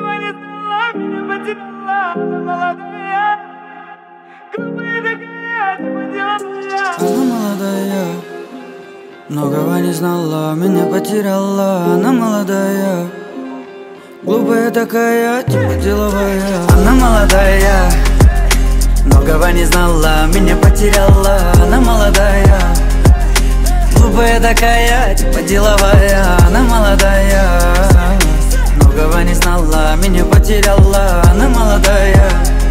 Многого не знала, меня потеряла, она молодая. Глупая такая, типа деловая. Она молодая, многого не знала, меня потеряла. Она молодая, глупая такая, типа деловая. Она молодая, многого не знала, меня потеряла. Она молодая, глупая такая, типа деловая. Она молодая, многого не знала, меня потеряла. Она молодая,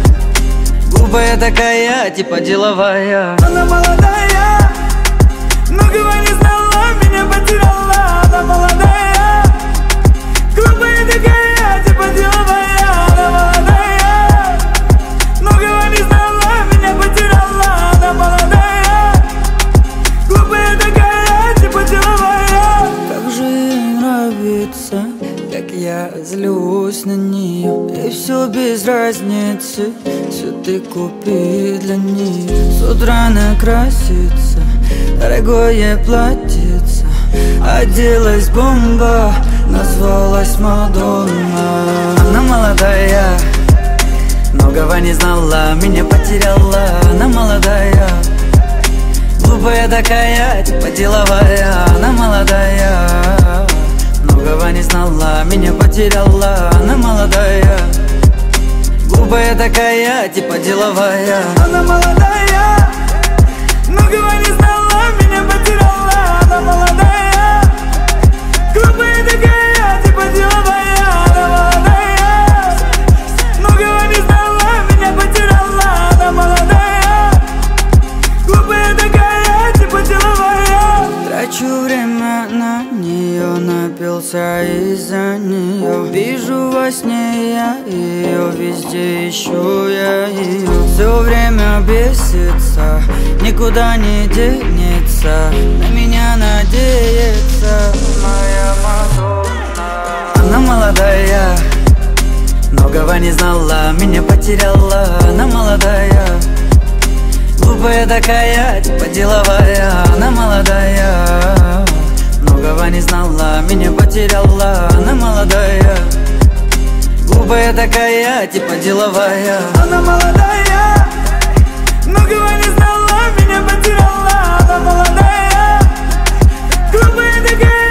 глупая такая, типа деловая. Она молодая, многого не знала, меня потеряла. Она молодая, глупая такая, типа деловая. Она молодая, многого не знала, меня потеряла. Она молодая, глупая такая, типа деловая. Как же ей нравится, как я злюсь на нее. И все без разницы, цветы купи для нее. С утра накраситься, дорогое платьице, оделась бомба, назвалась Мадонна. Она молодая, многого не знала, меня потеряла. Она молодая, глупая такая, типа деловая. Она молодая, многого не знала, меня потеряла. Она молодая, глупая такая, типа деловая. Она молодая, многого не знала, меня потеряла. Она молодая, глупая такая, типа деловая. Она молодая, многого не знала, меня потеряла. Она молодая, глупая такая, типа деловая. Трачу время на нее, напился из-за нее. Вижу во сне я ее, везде ищу я ее. Все время бесится, никуда не денется, на меня надеется моя Мадонна. Она молодая, многого не знала, меня потеряла. Она молодая, глупая такая, типа деловая. Она молодая, многого не знала, меня потеряла. Она молодая, глупая такая, типа деловая. Она молодая, многого не знала, меня потеряла. Она молодая, глупая такая.